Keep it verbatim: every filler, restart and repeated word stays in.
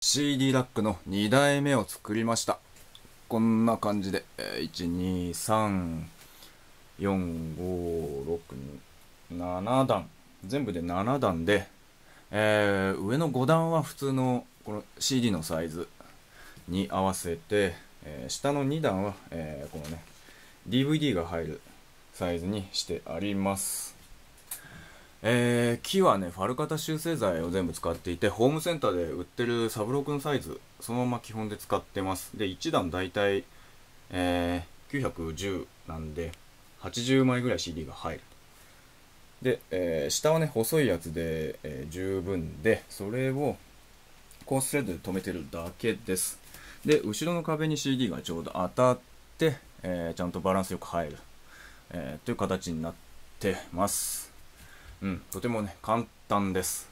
シーディー ラックのにだいめを作りました。こんな感じで、えー、いち、に、さん、よん、ご、ろく、ななだん。全部でななだんで、えー上のごだんは普通のこの シーディー のサイズに合わせて、えー下のにだんは、えーこのね、ディーブイディー が入るサイズにしてあります。えー木はね、ファルカタ修正材を全部使っていて、ホームセンターで売ってるサブロクのサイズ、そのまま基本で使ってます。で、いちだんだいたい、えーきゅうひゃくじゅうなんで、はちじゅうまいぐらい シーディー が入る。で、えー下はね、細いやつで、えー十分で、それをコーススレッドで留めてるだけです。で、後ろの壁に シーディー がちょうど当たって、えーちゃんとバランスよく入る、えーという形になってます。うん、とてもね、簡単です。